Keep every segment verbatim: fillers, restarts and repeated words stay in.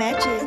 Magic.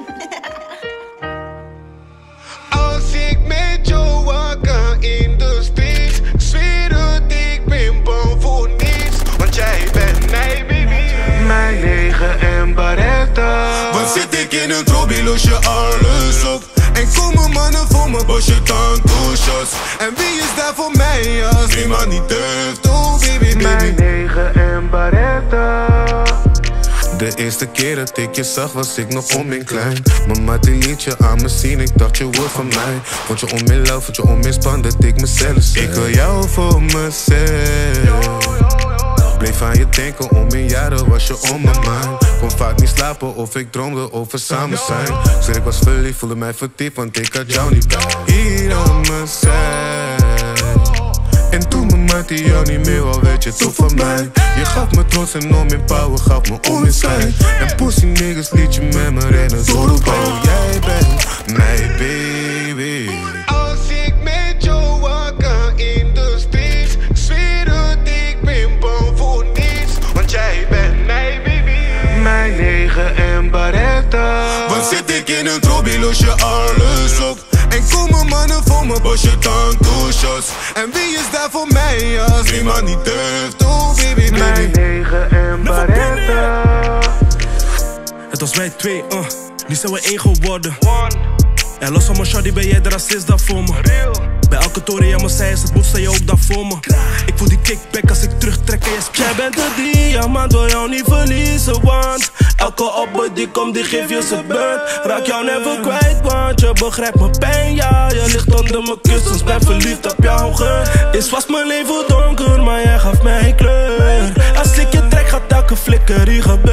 Als ik met jou wakker in de streets, ik zweer het, ik ben bang voor niets. Want jij bent mijn baby, mijn negen en Beretta. Want zit ik in een trobi, los je alles op. En komen mannen voor me, bos je dan toe shots. En wie is daar voor mij als niemand niet durft? Oh baby, baby. Mijn negen en Beretta. De eerste keer dat ik je zag was ik nog onmin-klein. Mama die liet je aan me zien, ik dacht je wordt van mij. Vond je onmin-love, vond je onmisspannend dat ik mezelf zei. Ik wil jou voor mezelf. Bleef aan je denken, om in jaren was je on my mind. Kon vaak niet slapen of ik droomde over samen zijn. Zeg ik was verliefd, voelde mij vertiefd, want ik had jou niet bij. Hier aan mijn zij. En toen mijn maat die jou niet meer wou, werd je toch van mij. Je gaf me trots en om in power, gaf me om in schijn. En pussy niggas liet je met me rennen door de bouw. Jij bent mijn baby. Als ik met jou wakker in de streets, ik zweer het, ik ben bang voor niets. Want jij bent mijn baby, mijn negen en Beretta. Want zit ik in een trobi, los je alles op. En komen mannen voor me, bos je dan toe shots. En wie is daar voor mij als niemand niet durft? Oh baby, baby. Mijn negen en Beretta. Het was wij twee, uh. nu zijn we één geworden. En los van mijn shawty ben jij de racist daar voor me. Bij elke toren aan mijn zij is het moet, sta je ook daar voor me. Ik voel die kickback als ik terugtrek en je spijt. Jij bent de diamant, wil jou niet verliezen, want elke opbod die komt, die geef je ze beurt. Raak jou never kwijt, want je begrijpt mijn pijn, ja. Je ligt onder mijn kussens, ben verliefd op jouw geur. Is vast mijn leven donker, maar jij gaf mij kleur. Als ik je trek, gaat elke flikkerie gebeuren.